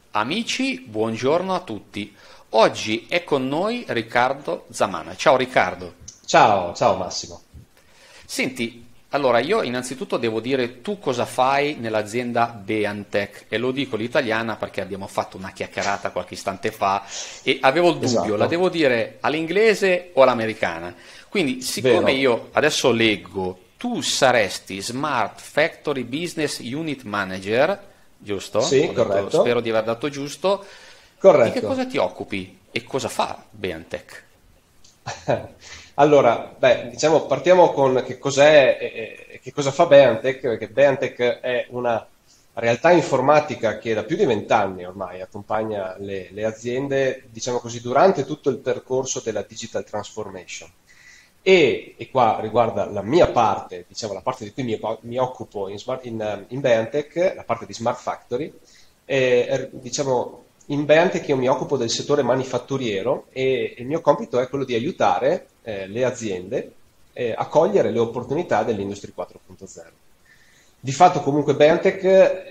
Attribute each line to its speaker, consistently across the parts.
Speaker 1: Amici, buongiorno a tutti. Oggi è con noi Riccardo Zamana. Ciao Riccardo.
Speaker 2: Ciao, ciao Massimo.
Speaker 1: Senti, allora io innanzitutto devo dire tu cosa fai nell'azienda Beantech e lo dico l'italiana perché abbiamo fatto una chiacchierata qualche istante fa e avevo il dubbio, la
Speaker 2: Esatto,
Speaker 1: devo dire all'inglese o all'americana. Quindi, siccome
Speaker 2: vero.
Speaker 1: io adesso leggo, tu saresti Smart Factory Business Unit Manager, giusto?
Speaker 2: Sì,
Speaker 1: Ho detto, spero
Speaker 2: corretto.
Speaker 1: di aver dato giusto. Di che cosa
Speaker 2: Corretto.
Speaker 1: ti occupi e cosa fa Beantech?
Speaker 2: Allora, diciamo, partiamo con che cos'è e che cosa fa Beantech, perché Beantech è una realtà informatica che da più di 20 anni ormai accompagna le aziende, diciamo così, durante tutto il percorso della digital transformation. E qua riguarda la mia parte, diciamo la parte di cui mi occupo in Beantech, la parte di Smart Factory, diciamo in Beantech io mi occupo del settore manifatturiero e il mio compito è quello di aiutare le aziende a cogliere le opportunità dell'Industria 4.0. Di fatto comunque Beantech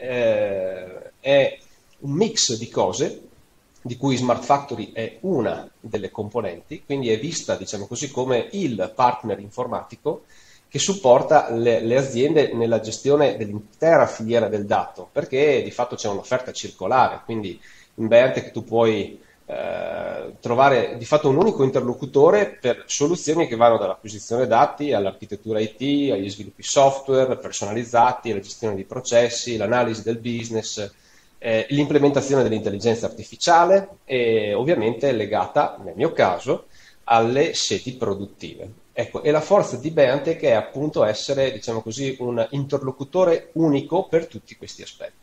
Speaker 2: è un mix di cose di cui Smart Factory è una delle componenti, quindi è vista, diciamo così, come il partner informatico che supporta le aziende nella gestione dell'intera filiera del dato, perché di fatto c'è un'offerta circolare, quindi in Beantech tu puoi trovare di fatto un unico interlocutore per soluzioni che vanno dall'acquisizione dati all'architettura IT, agli sviluppi software personalizzati, alla gestione di processi, l'analisi del business, l'implementazione dell'intelligenza artificiale e ovviamente legata, nel mio caso, alle seti produttive. Ecco, e la forza di Beantech è appunto essere, diciamo così, un interlocutore unico per tutti questi aspetti.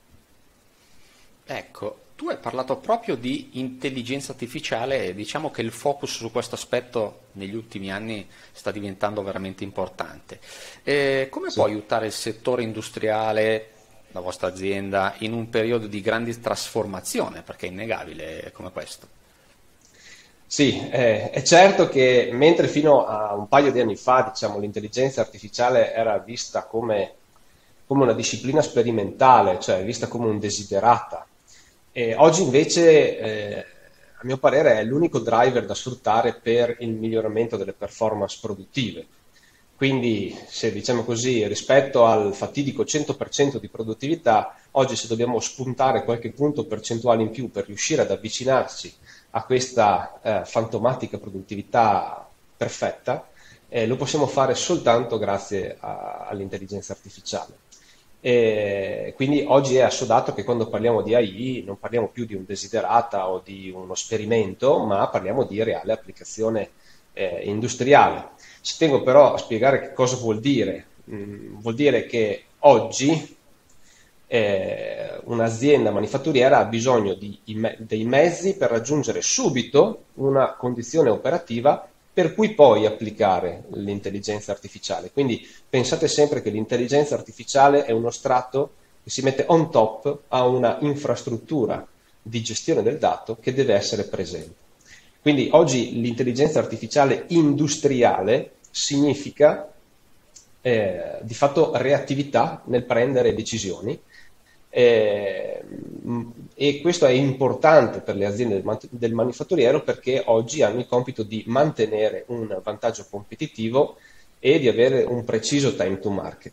Speaker 1: Ecco, tu hai parlato proprio di intelligenza artificiale e diciamo che il focus su questo aspetto negli ultimi anni sta diventando veramente importante. Come può
Speaker 2: Sì.
Speaker 1: aiutare il settore industriale, la vostra azienda, in un periodo di grande trasformazione? Perché è innegabile come questo.
Speaker 2: Sì, è certo che mentre fino a un paio di anni fa, diciamo, l'intelligenza artificiale era vista come una disciplina sperimentale, cioè vista come un desiderata, e oggi invece, a mio parere, è l'unico driver da sfruttare per il miglioramento delle performance produttive. Quindi, se diciamo così, rispetto al fatidico 100% di produttività, oggi se dobbiamo spuntare qualche punto percentuale in più per riuscire ad avvicinarci a questa fantomatica produttività perfetta, lo possiamo fare soltanto grazie all'intelligenza artificiale. E quindi oggi è assodato che quando parliamo di AI non parliamo più di un desiderata o di uno sperimento, ma parliamo di reale applicazione industriale. Ci tengo però a spiegare che cosa vuol dire. Vuol dire che oggi un'azienda manifatturiera ha bisogno dei mezzi per raggiungere subito una condizione operativa per cui poi applicare l'intelligenza artificiale. Quindi pensate sempre che l'intelligenza artificiale è uno strato che si mette on top a una infrastruttura di gestione del dato che deve essere presente. Quindi oggi l'intelligenza artificiale industriale significa di fatto reattività nel prendere decisioni eh, e questo è importante per le aziende del manifatturiero perché oggi hanno il compito di mantenere un vantaggio competitivo e di avere un preciso time to market.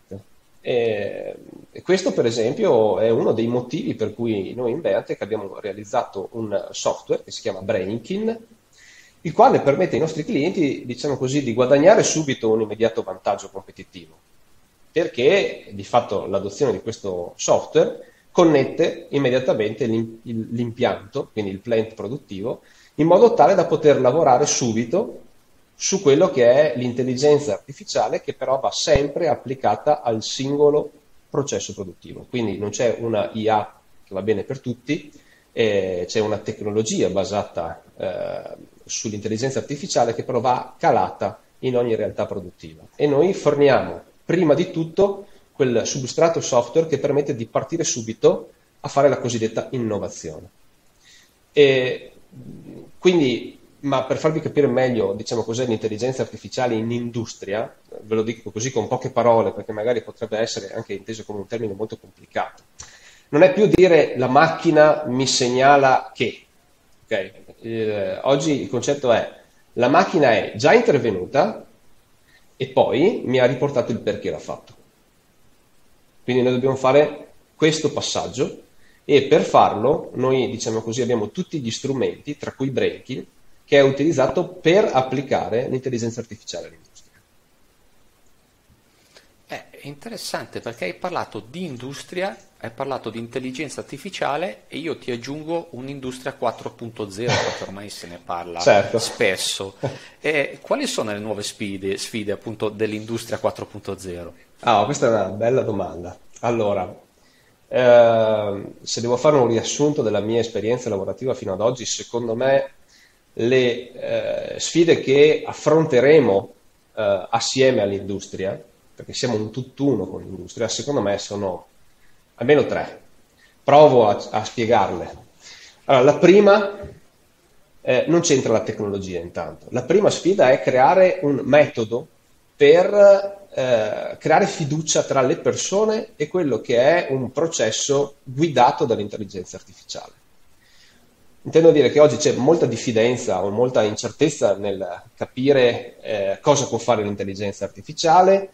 Speaker 2: E questo per esempio è uno dei motivi per cui noi in Beantech abbiamo realizzato un software che si chiama Brainkin, il quale permette ai nostri clienti, diciamo così, di guadagnare subito un immediato vantaggio competitivo, perché di fatto l'adozione di questo software connette immediatamente l'impianto, quindi il plant produttivo, in modo tale da poter lavorare subito su quello che è l'intelligenza artificiale che però va sempre applicata al singolo processo produttivo. Quindi non c'è una IA che va bene per tutti, c'è una tecnologia basata sull'intelligenza artificiale che però va calata in ogni realtà produttiva. E noi forniamo prima di tutto quel substrato software che permette di partire subito a fare la cosiddetta innovazione. E quindi, ma per farvi capire meglio, diciamo cos'è l'intelligenza artificiale in industria, ve lo dico così con poche parole perché magari potrebbe essere anche inteso come un termine molto complicato. non è più dire la macchina mi segnala che, ok? Oggi il concetto è la macchina è già intervenuta e poi mi ha riportato il perché l'ha fatto. Quindi noi dobbiamo fare questo passaggio e per farlo noi, diciamo così, abbiamo tutti gli strumenti, tra cui Brainkill, che è utilizzato per applicare l'intelligenza artificiale all'industria.
Speaker 1: È interessante perché hai parlato di industria, hai parlato di intelligenza artificiale e io ti aggiungo un'industria 4.0 perché ormai se ne parla
Speaker 2: Certo.
Speaker 1: spesso. Quali sono le nuove sfide appunto dell'industria 4.0?
Speaker 2: Ah, questa è una bella domanda. Allora, se devo fare un riassunto della mia esperienza lavorativa fino ad oggi, secondo me le sfide che affronteremo assieme all'industria, perché siamo un tutt'uno con l'industria, secondo me sono almeno tre. Provo a spiegarle. Allora, la prima non c'entra la tecnologia intanto. La prima sfida è creare un metodo per creare fiducia tra le persone e quello che è un processo guidato dall'intelligenza artificiale. Intendo dire che oggi c'è molta diffidenza o molta incertezza nel capire cosa può fare l'intelligenza artificiale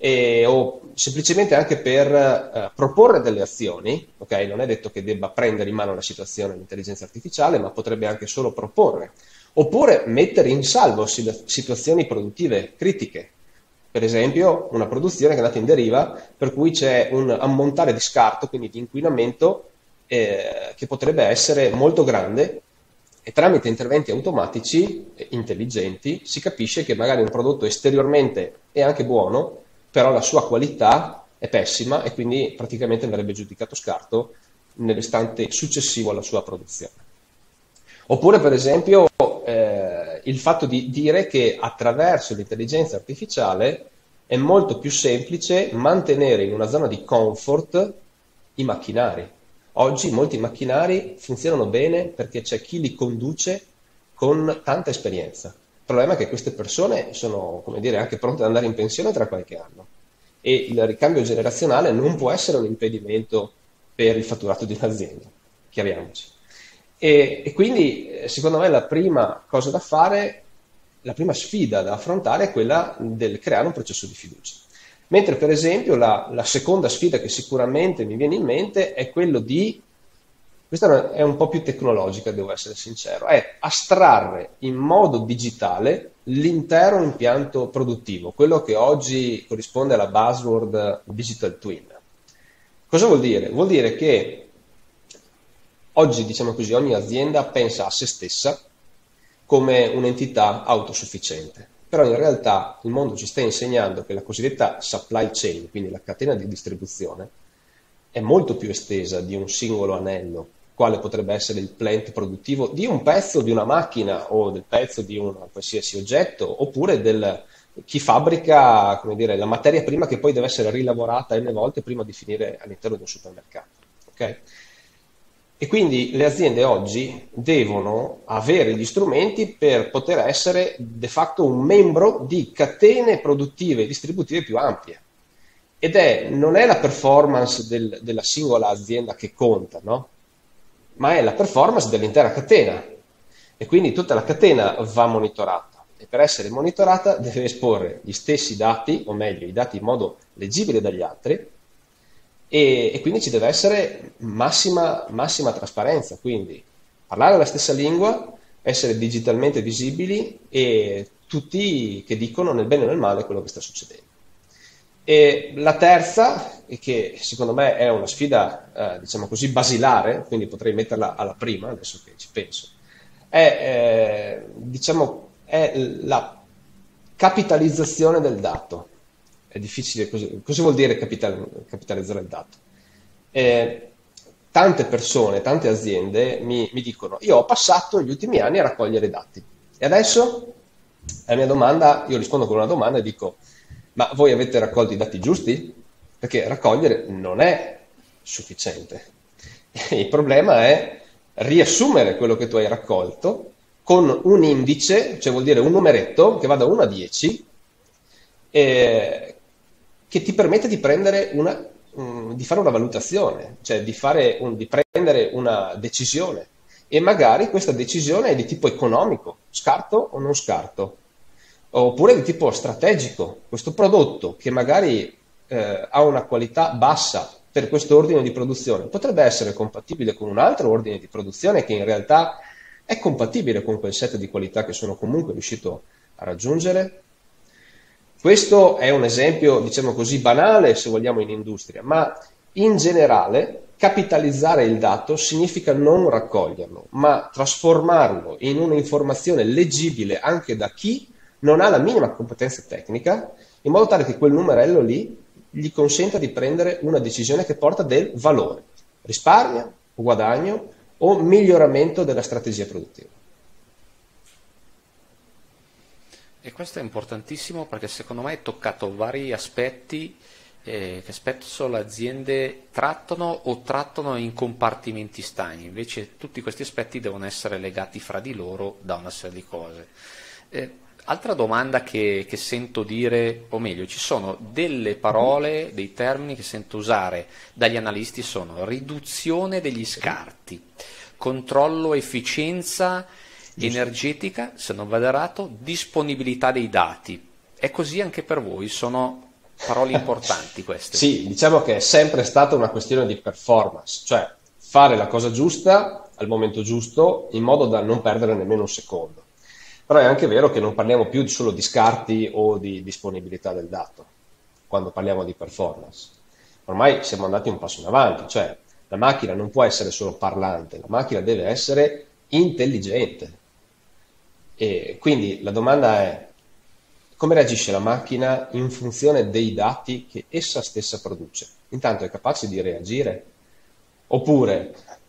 Speaker 2: o semplicemente anche per proporre delle azioni, ok? Non è detto che debba prendere in mano la situazione l'intelligenza artificiale, ma potrebbe anche solo proporre, oppure mettere in salvo situazioni produttive critiche. Per esempio, una produzione che è andata in deriva, per cui c'è un ammontare di scarto, quindi di inquinamento, che potrebbe essere molto grande e tramite interventi automatici intelligenti si capisce che magari un prodotto esteriormente è anche buono, però la sua qualità è pessima e quindi praticamente verrebbe giudicato scarto nell'istante successivo alla sua produzione. Oppure, per esempio, il fatto di dire che attraverso l'intelligenza artificiale è molto più semplice mantenere in una zona di comfort i macchinari. Oggi molti macchinari funzionano bene perché c'è chi li conduce con tanta esperienza. Il problema è che queste persone sono, come dire, anche pronte ad andare in pensione tra qualche anno e il ricambio generazionale non può essere un impedimento per il fatturato di un'azienda, chiariamoci. E quindi secondo me la prima cosa da fare, la prima sfida da affrontare è quella del creare un processo di fiducia. Mentre per esempio la seconda sfida che sicuramente mi viene in mente è quello di, questa è un po' più tecnologica, devo essere sincero, è astrarre in modo digitale l'intero impianto produttivo, quello che oggi corrisponde alla buzzword digital twin. Cosa vuol dire? Vuol dire che oggi, diciamo così, ogni azienda pensa a se stessa come un'entità autosufficiente. Però in realtà il mondo ci sta insegnando che la cosiddetta supply chain, quindi la catena di distribuzione, è molto più estesa di un singolo anello, quale potrebbe essere il plant produttivo di un pezzo di una macchina o del pezzo di un qualsiasi oggetto, oppure chi fabbrica, come dire, la materia prima che poi deve essere rilavorata n volte prima di finire all'interno di un supermercato. Okay? E quindi le aziende oggi devono avere gli strumenti per poter essere de facto un membro di catene produttive e distributive più ampie. Non è la performance della singola azienda che conta, no? Ma è la performance dell'intera catena. E quindi tutta la catena va monitorata. E per essere monitorata deve esporre gli stessi dati, o meglio, i dati in modo leggibile dagli altri, e quindi ci deve essere massima trasparenza, quindi parlare la stessa lingua, essere digitalmente visibili e tutti che dicono nel bene o nel male quello che sta succedendo. E la terza, e che secondo me è una sfida diciamo così basilare, quindi potrei metterla alla prima adesso che ci penso, diciamo, è la capitalizzazione del dato. È difficile così. Cosa vuol dire capitalizzare il dato? Tante persone, tante aziende mi dicono: io ho passato gli ultimi anni a raccogliere dati e adesso la mia domanda, io rispondo con una domanda e dico: ma voi avete raccolto i dati giusti? Perché raccogliere non è sufficiente. Il problema è riassumere quello che tu hai raccolto con un indice, cioè vuol dire un numeretto che va da 1 a 10, che ti permette di prendere una di fare una valutazione, cioè di prendere una decisione e magari questa decisione è di tipo economico, scarto o non scarto, oppure di tipo strategico. Questo prodotto che magari ha una qualità bassa per questo ordine di produzione potrebbe essere compatibile con un altro ordine di produzione che in realtà è compatibile con quel set di qualità che sono comunque riuscito a raggiungere. Questo è un esempio, diciamo così, banale, se vogliamo, in industria, ma in generale capitalizzare il dato significa non raccoglierlo, ma trasformarlo in un'informazione leggibile anche da chi non ha la minima competenza tecnica, in modo tale che quel numerello lì gli consenta di prendere una decisione che porta del valore, risparmio o guadagno o miglioramento della strategia produttiva.
Speaker 1: E questo è importantissimo perché secondo me hai toccato vari aspetti che spesso le aziende trattano in compartimenti stagni, invece tutti questi aspetti devono essere legati fra di loro da una serie di cose. Altra domanda che sento dire, o meglio, ci sono delle parole, dei termini che sento usare dagli analisti, sono riduzione degli scarti, controllo efficienza energetica, se non vado errato, disponibilità dei dati. È così anche per voi? Sono parole importanti queste?
Speaker 2: Sì, diciamo che è sempre stata una questione di performance, cioè fare la cosa giusta al momento giusto in modo da non perdere nemmeno un secondo. Però è anche vero che non parliamo più solo di scarti o di disponibilità del dato quando parliamo di performance. Ormai siamo andati un passo in avanti, cioè la macchina non può essere solo parlante, la macchina deve essere intelligente. E quindi la domanda è: come reagisce la macchina in funzione dei dati che essa stessa produce? Intanto è capace di reagire? Oppure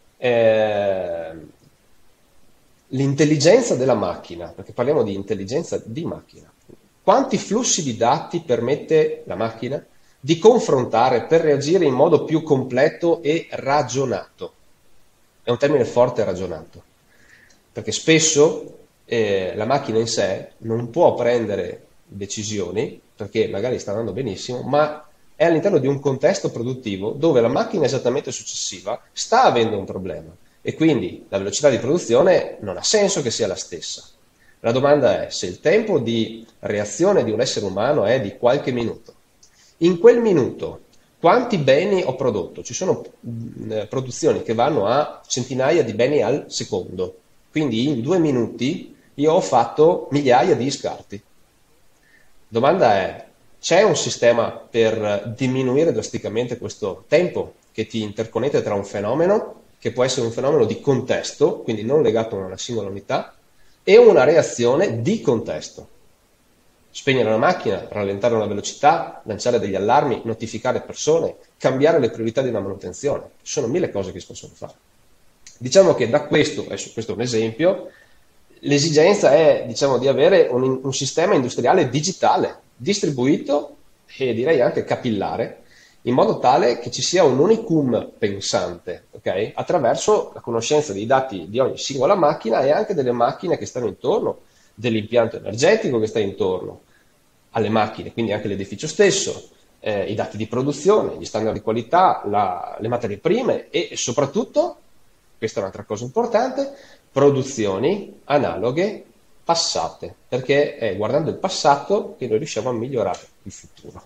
Speaker 2: l'intelligenza della macchina, perché parliamo di intelligenza di macchina, quanti flussi di dati permette la macchina di confrontare per reagire in modo più completo e ragionato? È un termine forte, ragionato, perché spesso la macchina in sé non può prendere decisioni perché magari sta andando benissimo, ma è all'interno di un contesto produttivo dove la macchina esattamente successiva sta avendo un problema e quindi la velocità di produzione non ha senso che sia la stessa. La domanda è: se il tempo di reazione di un essere umano è di qualche minuto, in quel minuto quanti beni ho prodotto? Ci sono produzioni che vanno a centinaia di beni al secondo, quindi in 2 minuti io ho fatto migliaia di scarti. Domanda è: c'è un sistema per diminuire drasticamente questo tempo che ti interconnette tra un fenomeno, che può essere un fenomeno di contesto, quindi non legato a una singola unità, e una reazione di contesto? Spegnere la macchina, rallentare una velocità, lanciare degli allarmi, notificare persone, cambiare le priorità di una manutenzione. Ci sono 1000 cose che si possono fare. Diciamo che da questo è un esempio, l'esigenza è, diciamo, di avere un sistema industriale digitale, distribuito e direi anche capillare, in modo tale che ci sia un unicum pensante, okay? Attraverso la conoscenza dei dati di ogni singola macchina e anche delle macchine che stanno intorno, dell'impianto energetico che sta intorno alle macchine, quindi anche l'edificio stesso, i dati di produzione, gli standard di qualità, le materie prime e soprattutto, questa è un'altra cosa importante, produzioni analoghe passate, perché è guardando il passato che noi riusciamo a migliorare il futuro.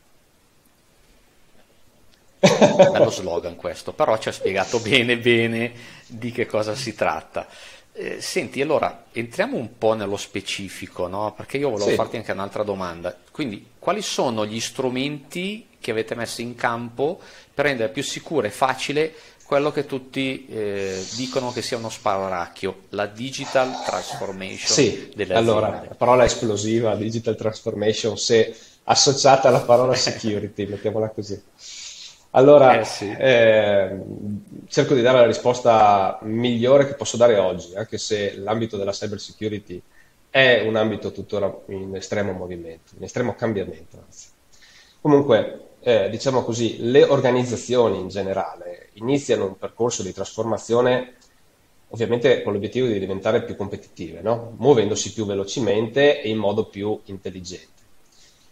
Speaker 1: Bello slogan questo, però ci ha spiegato bene di che cosa si tratta. Senti, allora entriamo un po' nello specifico, no? Perché io volevo farti anche un'altra domanda. Quindi, quali sono gli strumenti che avete messo in campo per rendere più sicuro e facile quello che tutti dicono che sia uno spauracchio, la digital transformation delle aziende?
Speaker 2: Allora, la parola esplosiva, digital transformation, se associata alla parola security, mettiamola così. Allora, cerco di dare la risposta migliore che posso dare oggi, anche se l'ambito della cyber security è un ambito tuttora in estremo movimento, in estremo cambiamento, anzi. Comunque, diciamo così, le organizzazioni in generale iniziano un percorso di trasformazione ovviamente con l'obiettivo di diventare più competitive, no? Muovendosi più velocemente e in modo più intelligente.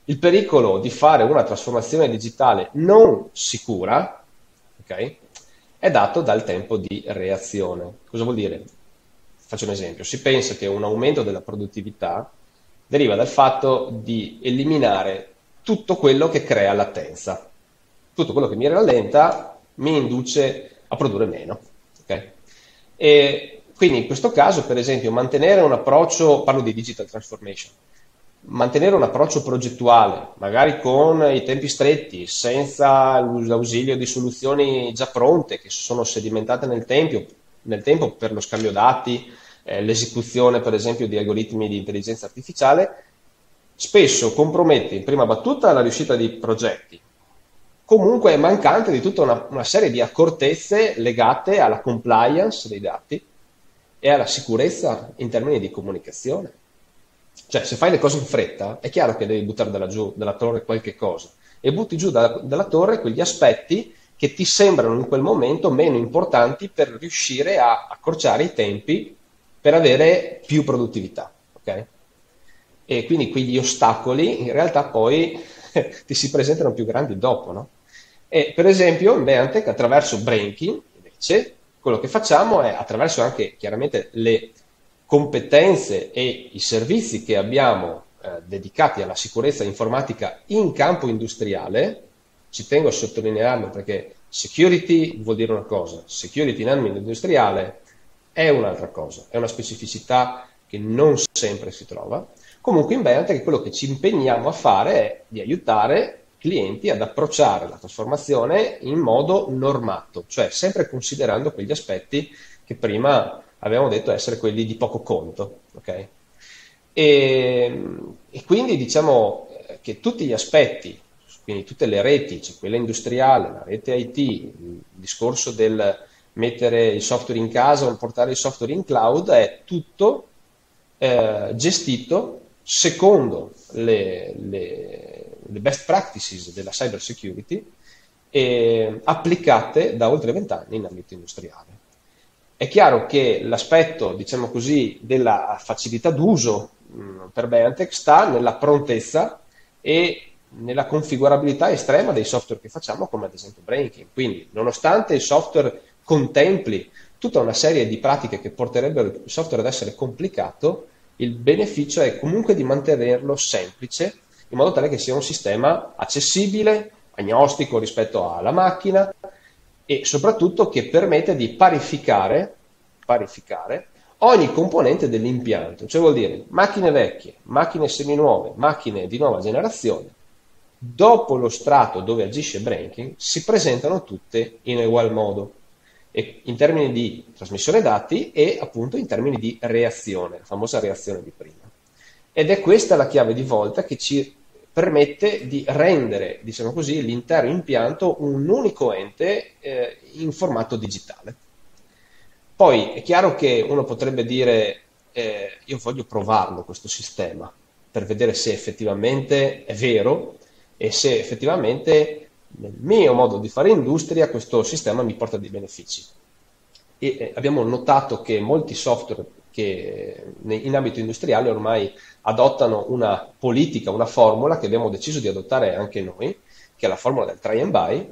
Speaker 2: Il pericolo di fare una trasformazione digitale non sicura, ok, è dato dal tempo di reazione. Cosa vuol dire? Faccio un esempio. Si pensa che un aumento della produttività deriva dal fatto di eliminare tutto quello che crea latenza. Tutto quello che mi rallenta mi induce a produrre meno. Ok? E quindi in questo caso, per esempio, mantenere un approccio, parlo di digital transformation, mantenere un approccio progettuale, magari con i tempi stretti, senza l'ausilio di soluzioni già pronte che sono sedimentate nel tempo per lo scambio dati, l'esecuzione per esempio di algoritmi di intelligenza artificiale, spesso compromette in prima battuta la riuscita di progetti. Comunque è mancante di tutta una serie di accortezze legate alla compliance dei dati e alla sicurezza in termini di comunicazione. Cioè, se fai le cose in fretta, è chiaro che devi buttare dalla torre qualche cosa e butti giù dalla torre quegli aspetti che ti sembrano in quel momento meno importanti per riuscire a accorciare i tempi per avere più produttività. Okay? E quindi quegli ostacoli in realtà poi ti si presentano più grandi dopo, no? E per esempio in Beantech attraverso Brainking invece quello che facciamo è attraverso anche chiaramente le competenze e i servizi che abbiamo dedicati alla sicurezza informatica in campo industriale, ci tengo a sottolinearlo perché security vuol dire una cosa, security in ambito industriale è un'altra cosa, è una specificità che non sempre si trova. Comunque in Beantech quello che ci impegniamo a fare è di aiutare clienti ad approcciare la trasformazione in modo normato, cioè sempre considerando quegli aspetti che prima avevamo detto essere quelli di poco conto. Okay? E quindi diciamo che tutti gli aspetti, quindi tutte le reti, cioè quella industriale, la rete IT, il discorso del mettere il software in casa o portare il software in cloud, è tutto gestito secondo le best practices della cyber security applicate da oltre 20 anni in ambito industriale. È chiaro che l'aspetto, diciamo così, della facilità d'uso per Beantech sta nella prontezza e nella configurabilità estrema dei software che facciamo, come ad esempio Brainking. Quindi, nonostante il software contempli tutta una serie di pratiche che porterebbero il software ad essere complicato, il beneficio è comunque di mantenerlo semplice, in modo tale che sia un sistema accessibile, agnostico rispetto alla macchina e soprattutto che permette di parificare ogni componente dell'impianto, cioè vuol dire macchine vecchie, macchine seminuove, macchine di nuova generazione, dopo lo strato dove agisce Brainking si presentano tutte in ugual modo, e in termini di trasmissione dati e appunto in termini di reazione, la famosa reazione di prima. Ed è questa la chiave di volta che ci permette di rendere, diciamo così, l'intero impianto un unico ente in formato digitale. Poi è chiaro che uno potrebbe dire io voglio provarlo questo sistema per vedere se effettivamente è vero e se effettivamente nel mio modo di fare industria questo sistema mi porta dei benefici. E abbiamo notato che molti software che in ambito industriale ormai adottano una politica, una formula che abbiamo deciso di adottare anche noi, che è la formula del try and buy,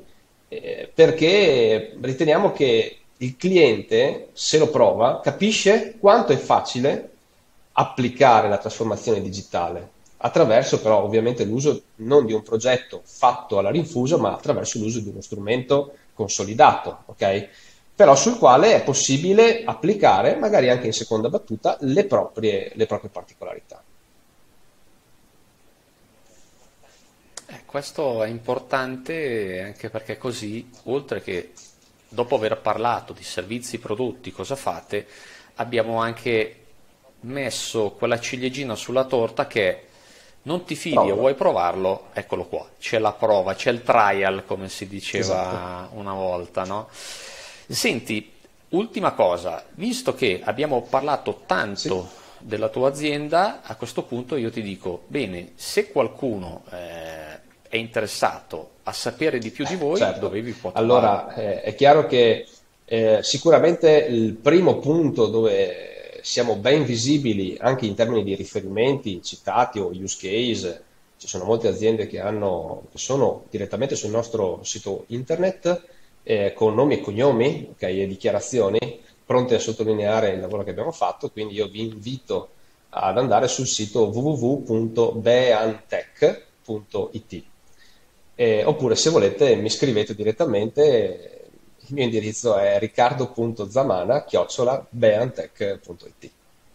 Speaker 2: perché riteniamo che il cliente, se lo prova, capisce quanto è facile applicare la trasformazione digitale, attraverso però ovviamente l'uso non di un progetto fatto alla rinfusa, ma attraverso l'uso di uno strumento consolidato, ok? Però sul quale è possibile applicare, magari anche in seconda battuta, le proprie particolarità.
Speaker 1: Questo è importante anche perché così, oltre che dopo aver parlato di servizi, prodotti, cosa fate, abbiamo anche messo quella ciliegina sulla torta che non ti fidi o vuoi provarlo, eccolo qua, c'è la prova, c'è il trial, come si diceva una volta, no? Senti, ultima cosa, visto che abbiamo parlato tanto della tua azienda, a questo punto io ti dico, bene, se qualcuno è interessato a sapere di più di voi, dove vi può trovare?
Speaker 2: Allora, è chiaro che sicuramente il primo punto dove siamo ben visibili anche in termini di riferimenti citati o use case, ci sono molte aziende che sono direttamente sul nostro sito internet con nomi e cognomi, ok, e dichiarazioni pronte a sottolineare il lavoro che abbiamo fatto, quindi io vi invito ad andare sul sito www.beantech.it. Oppure se volete mi scrivete direttamente, il mio indirizzo è riccardo.zamana@beantech.it.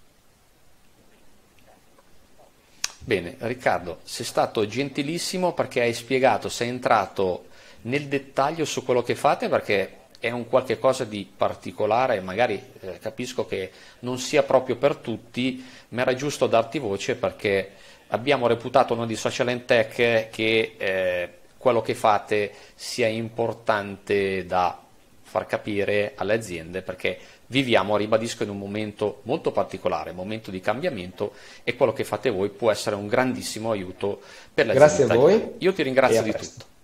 Speaker 1: Bene, Riccardo, sei stato gentilissimo perché hai spiegato, sei entrato nel dettaglio su quello che fate perché è un qualche cosa di particolare e magari capisco che non sia proprio per tutti, ma era giusto darti voce perché abbiamo reputato noi di Social and Tech che quello che fate sia importante da far capire alle aziende perché viviamo, ribadisco, in un momento molto particolare, momento di cambiamento e quello che fate voi può essere un grandissimo aiuto per le aziende
Speaker 2: Grazie a
Speaker 1: italiane.
Speaker 2: voi
Speaker 1: Io ti
Speaker 2: e
Speaker 1: ringrazio
Speaker 2: a
Speaker 1: di
Speaker 2: presto.
Speaker 1: tutto.